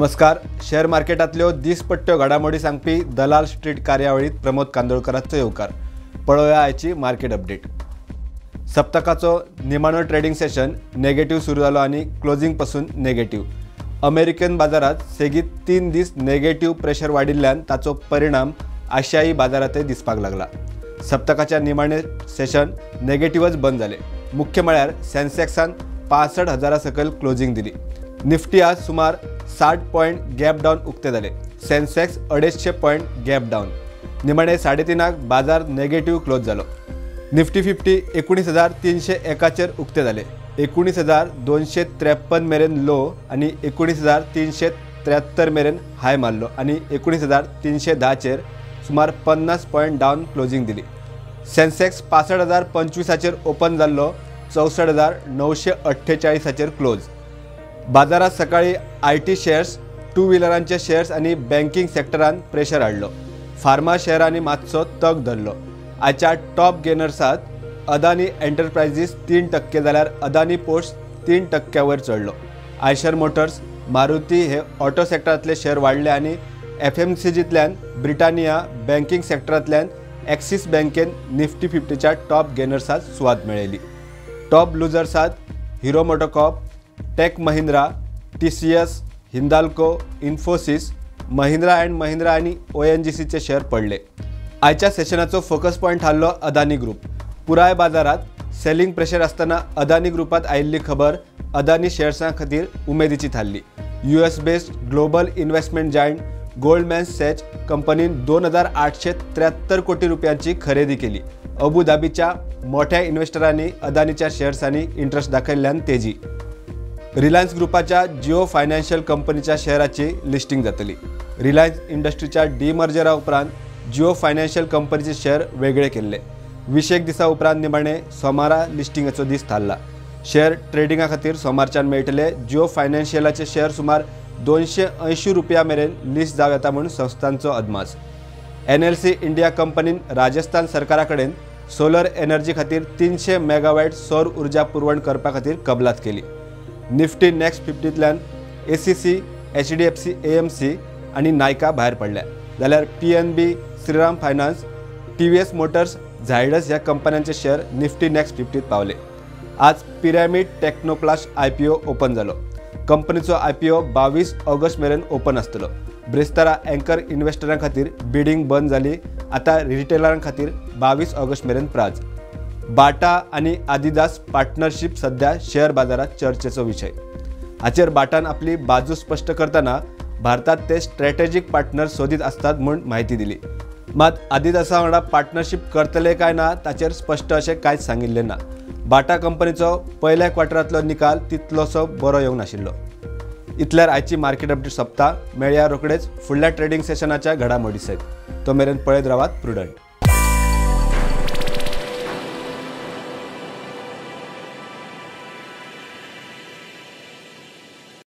नमस्कार. शेअर मार्केटातल्यो दिसपट्ट्यो घडामोडी सांगपी दलाल स्ट्रीट कार्यावळीत प्रमोद कांदोळकरांचो येवकार. पळोवया आयची मार्केट अपडेट. सप्तकाचो निमाणो ट्रेडिंग सेशन नेगेटिव्ह सुरू जालो आणि क्लोजिंग पासून नेगेटिव्ह. अमेरिकन बाजारात सेगीत 3 दीस नेगेटिव्ह प्रेशर वाढिल्ल्यान ताचो परिणाम आशियाई बाजारातय दिसपाक लागला. सप्तकाच्या निमाणे सेशन नेगेटिव्हच बंद जाले. मुख्य म्हळ्यार सेन्सेक्सान 65,000 सकयल क्लोजिंग दिली. निफ्टी आज सुमार 60 पॉइंट गॅप डाऊन उक्ते जाले. Sensex 250 point gap down. निमाणे 3:30 बाजार नेगेटिव्ह क्लोज जालो. निफ्टी 50 19,301 चेर उक्ते जाले. 19,253 मेरेन लो आणि 19,373 मेरेन हाय मारलो आणि 19,310 चेर सुमार 50 पॉइंट डाऊन क्लोजिंग दिली. सेन्सेक्स 65,025 चेर ओपन जाल्लो. 64,948 चेर क्लोज. बाजारात सकाळी IT शेअर्स, टू व्हीलरांचे शेअर्स आणि बँकिंग सेक्टरान प्रेशर हाडलो. फार्मा शेअरांनी मातसो तग धरलो. आजच्या टॉप गेनर्सात अदानी एंटरप्राइजेस 3% जाल्यार अदानी पोर्ट्स 3% वयर चढलो. आयशर मोटर्स, मारुती हे ऑटो सेक्टरांतले शेअर वाडले आणि FMCGतल्यान ब्रिटानिया बँकिंग सेक्टरांतल्यान ॲक्सिस बँकेन निफ्टी 50च्या टॉप गेनर्सात सुवात मेळयली. टॉप लुजर्सात हिरो मोटोकॉर्प, टेक महिंद्रा, TCS, हिंदाल्को, इन्फोसिस, महिंद्रा अँड महिंद्रा आणि ONGCचे शेअर पडले. आजच्या सेशनाचो फोकस पॉइंट थारलो अदानी ग्रुप. पुराय बाजारात सेलिंग प्रेशर असताना अदानी ग्रुपात आयिल्ली खबर अदानी शेअर्सां खातीर उमेदीची थारली. US based global investment giant Goldman Sachs कंपनीन 2,873 कोटी रुपयांची खरेदी केली. अबुधाबीच्या मोठ्या इन्व्हेस्टरांनी अदानीच्या शेअर्सांनी इंटरेस्ट दाखयल्ल्यान तेजी. रिलायन्स ग्रुपाच्या जिओ फायनान्शियल कंपनीच्या शेअराची लिस्टिंग जातली. रिलायन्स इंडस्ट्रीच्या डिमर्जरा उपरांत जिओ फायनान्शियल कंपनीचे शेअर वेगळे केल्ले. 20 दिसा उपरांत निमाणे सोमारा लिस्टिंगाचो दीस थारला. शेअर ट्रेडिंगा खातीर सोमारच्यान मेळटले. जिओ फायनान्शियलाचे शेअर सुमार 280 रुपया मेरेन लिस्ट जाव येता म्हणून संस्थांचो अदमास. NLC इंडिया कंपनीन राजस्थान सरकारा कडेन सोलर एनर्जी खातीर 300 मेगावॅट सौर उर्जा पुरवण करपा खातीर कबलात केली. निफ्टी नेक्स्ट 50तल्यान ACC, HDFC AMC आणि नायका भायर पडल्या. जाल्यार PNB, श्रीराम फायनान्स, TVS मोटर्स, झायडस ह्या कंपन्यांचे शेअर निफ्टी नेक्स्ट 50त पावले. आज पिरॅमिड टेक्नोप्लास्ट IPO ओपन जालो. कंपनीचो IPO 22 ऑगस्ट मेरेन ओपन आसतलो. ब्रेस्तारा अँकर इन्व्हेस्टरां खातीर बिडिंग बंद जाली. आता रिटेलरां खातीर 22 ऑगस्ट मेरेन प्राज. बाटा आणि आदिदास पार्टनरशिप सध्या शेअर बाजारात चर्चेचो विषय. हाचेर बाटान आपली बाजू स्पष्ट करताना भारतात ते स्ट्रॅटेजिक पार्टनर सोदीत असतात म्हूण माहिती दिली. मात आदिदासा वांगडा पार्टनरशिप करतले काय ना ताचेर स्पष्ट अशें कांयच सांगिल्लें ना. बाटा कंपनीचो पयल्या क्वार्टरांतलो निकाल तितलोसो बरो येवंक नाशिल्लो. इतल्यार आयची मार्केट अपडेट सोंपता. मेळया रोखडेच फुडल्या ट्रेडिंग सेशनाच्या घडामोडी सयत. तो मेरेन पळयत रावात प्रुडंट.